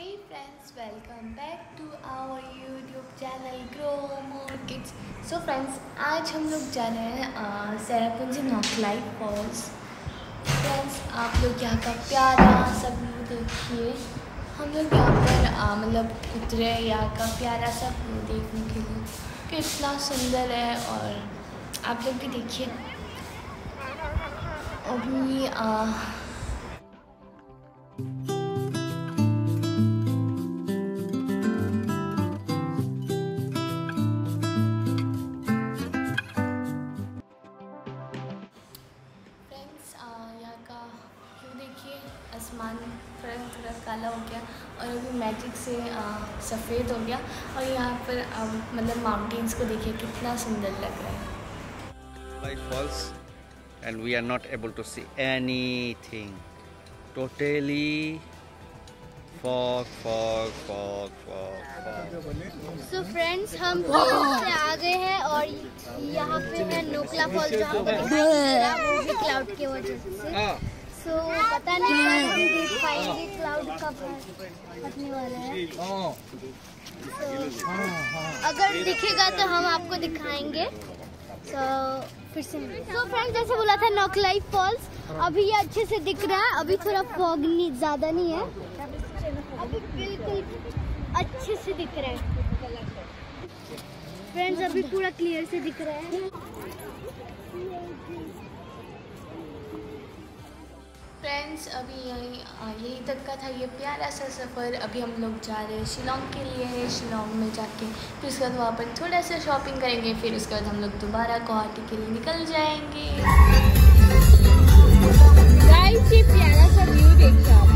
Hey friends, welcome back to our YouTube channel Grow More Kids. So friends, आज हम लोग जा रहे हैं सेरापुंजी नौखलाई फॉल्स। फ्रेंड्स, आप लोग यहाँ का प्यारा सा व्यू देखिए। हम लोग यहाँ पर मतलब उतरे यहाँ का प्यारा सा व्यू देखने के लिए, कितना सुंदर है। और आप लोग भी देखिए अभी यहाँ का व्यू देखिए। आसमान थोड़ा काला हो गया और अभी मैजिक से सफ़ेद हो गया। और यहाँ पर मतलब माउंटेन्स को देखिए कितना सुंदर लग रहा है। Falls, and we are not able to see anything. Totally fog. So friends, हम से आ गए हैं और यहाँ पे है नोखला फॉल, जहाँ पर वो भी क्लाउड की वजह से। So पता नहीं कब हम देख पाएंगे, क्लाउड कब फटने वाला है। So अगर दिखेगा तो हम आपको दिखाएंगे। फिर से तो फ्रेंड्स, जैसे बोला था नौखलाई फॉल्स, अभी ये अच्छे से दिख रहा है। अभी थोड़ा फॉग नहीं, ज़्यादा नहीं है, अभी बिल्कुल अच्छे से दिख रहा है फ्रेंड्स। अभी पूरा क्लियर से दिख रहा है। फ्रेंड्स, अभी यहीं तक का था ये प्यारा सा सफ़र। अभी हम लोग जा रहे हैं शिलोंग के लिए। शिलोंग में जाके फिर उसके बाद वहाँ पर थोड़ा सा शॉपिंग करेंगे। फिर उसके बाद हम लोग दोबारा गुवाहाटी के लिए निकल जाएंगे। गाइस, ये प्यारा सा व्यू देखिए आप।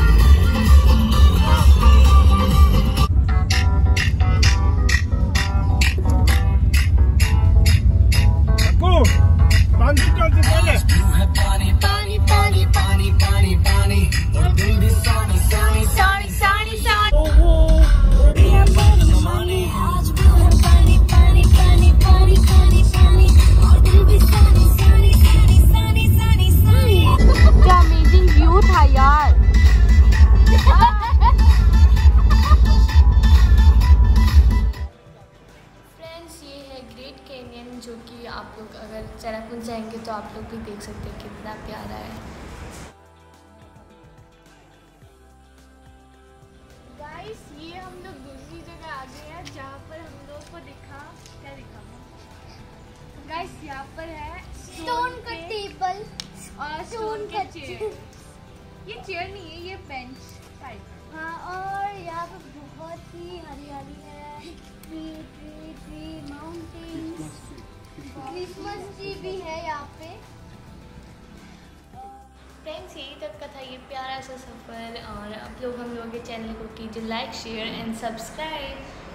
जो कि आप लोग अगर चेरापूंजी जाएंगे तो आप लोग भी देख सकते हैं कितना प्यारा है। गाइस, ये हम लोग दूसरी जगह आ गए हैं जहाँ पर हम लोग को दिखा गाइस, यहाँ पर है स्टोन का टेबल और स्टोन का चेयर। ये चेयर नहीं है, ये बेंच टाइप। हाँ, और यहाँ पे बहुत ही हरियाली है। ट्री माउंटेन्स, क्रिसमस ट्री भी है यहाँ पे। फ्रेंड्स, यही तक का था ये प्यारा सा सफ़र। और आप लोग हम लोगों के चैनल को कीजिए लाइक, शेयर एंड सब्सक्राइब।